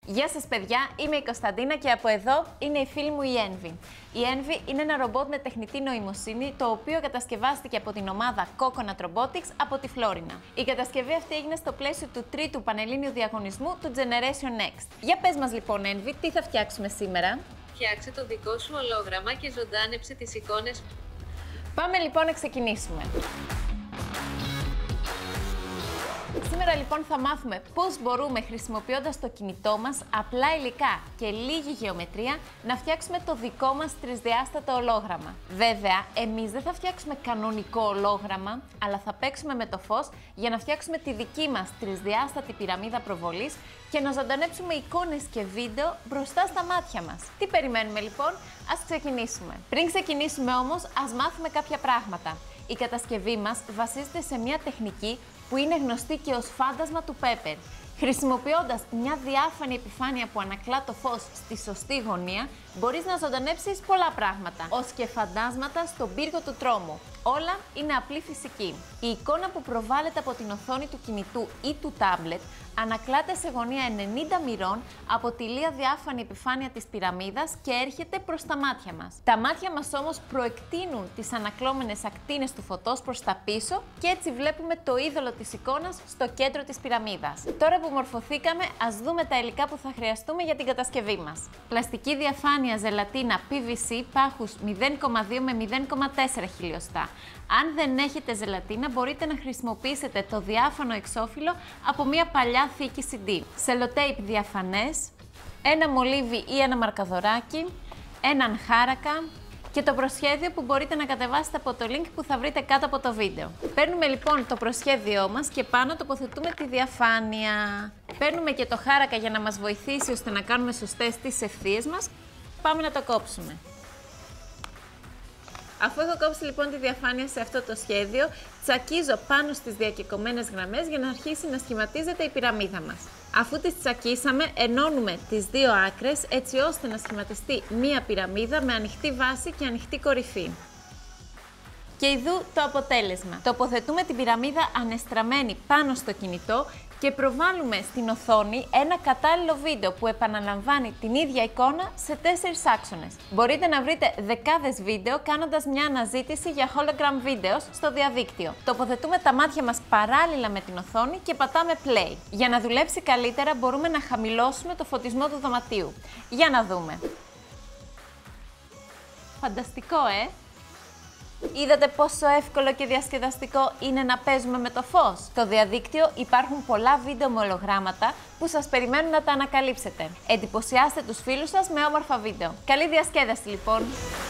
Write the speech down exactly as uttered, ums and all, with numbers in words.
Γεια σας παιδιά, είμαι η Κωνσταντίνα και από εδώ είναι η φίλη μου η Envy. Η Envy είναι ένα ρομπότ με τεχνητή νοημοσύνη, το οποίο κατασκευάστηκε από την ομάδα Coconut Robotics από τη Φλόρινα. Η κατασκευή αυτή έγινε στο πλαίσιο του τρίτου πανελλήνιου διαγωνισμού του Generation Next. Για πες μας λοιπόν Envy, τι θα φτιάξουμε σήμερα? Φτιάξε το δικό σου ολόγραμμα και ζωντάνεψε τις εικόνες. Πάμε λοιπόν να ξεκινήσουμε. Σήμερα λοιπόν θα μάθουμε πώς μπορούμε, χρησιμοποιώντας το κινητό μας, απλά υλικά και λίγη γεωμετρία, να φτιάξουμε το δικό μας τρισδιάστατο ολόγραμμα. Βέβαια, εμείς δεν θα φτιάξουμε κανονικό ολόγραμμα, αλλά θα παίξουμε με το φως για να φτιάξουμε τη δική μας τρισδιάστατη πυραμίδα προβολής και να ζωντανέψουμε εικόνες και βίντεο μπροστά στα μάτια μας. Τι περιμένουμε λοιπόν? Ας ξεκινήσουμε. Πριν ξεκινήσουμε όμως, ας μάθουμε κάποια πράγματα. Η κατασκευή μας βασίζεται σε μια τεχνική που είναι γνωστή και ως φάντασμα του Πέπερ. Χρησιμοποιώντας μια διάφανη επιφάνεια που ανακλά το φως στη σωστή γωνία, μπορείς να ζωντανέψεις πολλά πράγματα, ως και φαντάσματα στον πύργο του τρόμου. Όλα είναι απλή φυσική. Η εικόνα που προβάλλεται από την οθόνη του κινητού ή του τάμπλετ ανακλάται σε γωνία ενενήντα μοιρών από τη λία διάφανη επιφάνεια της πυραμίδας και έρχεται προς τα μάτια μας. Τα μάτια μας όμως προεκτείνουν τις ανακλώμενες ακτίνες του φωτός προς τα πίσω και έτσι βλέπουμε το είδωλο της εικόνας στο κέντρο της πυραμίδας. Τώρα που μορφωθήκαμε, ας δούμε τα υλικά που θα χρειαστούμε για την κατασκευή μας. Πλαστική διαφάνεια ζελατίνα πι βι σι πάχους μηδέν κόμμα δύο με μηδέν κόμμα τέσσερα χιλιοστά. Αν δεν έχετε ζελατίνα, μπορείτε να χρησιμοποιήσετε το διάφανο εξώφυλλο από μια παλιά θήκη σι ντι. Σελοτέιπ διαφανές, ένα μολύβι ή ένα μαρκαδοράκι, έναν χάρακα και το προσχέδιο που μπορείτε να κατεβάσετε από το link που θα βρείτε κάτω από το βίντεο. Παίρνουμε λοιπόν το προσχέδιό μας και πάνω τοποθετούμε τη διαφάνεια. Παίρνουμε και το χάρακα για να μας βοηθήσει ώστε να κάνουμε σωστές τις ευθείες μας. Πάμε να το κόψουμε. Αφού έχω κόψει λοιπόν τη διαφάνεια σε αυτό το σχέδιο, τσακίζω πάνω στις διακεκομένες γραμμές για να αρχίσει να σχηματίζεται η πυραμίδα μας. Αφού τις τσακίσαμε, ενώνουμε τις δύο άκρες έτσι ώστε να σχηματιστεί μία πυραμίδα με ανοιχτή βάση και ανοιχτή κορυφή. Και ειδού το αποτέλεσμα. Τοποθετούμε την πυραμίδα ανεστραμμένη πάνω στο κινητό και προβάλλουμε στην οθόνη ένα κατάλληλο βίντεο που επαναλαμβάνει την ίδια εικόνα σε τέσσερις άξονες. Μπορείτε να βρείτε δεκάδες βίντεο κάνοντας μια αναζήτηση για hologram videos στο διαδίκτυο. Τοποθετούμε τα μάτια μας παράλληλα με την οθόνη και πατάμε play. Για να δουλέψει καλύτερα μπορούμε να χαμηλώσουμε το φωτισμό του δωματίου. Για να δούμε. Φανταστικό, ε! Είδατε πόσο εύκολο και διασκεδαστικό είναι να παίζουμε με το φως? Στο διαδίκτυο υπάρχουν πολλά βίντεο με ολογράμματα που σας περιμένουν να τα ανακαλύψετε. Εντυπωσιάστε τους φίλους σας με όμορφα βίντεο. Καλή διασκέδαση λοιπόν!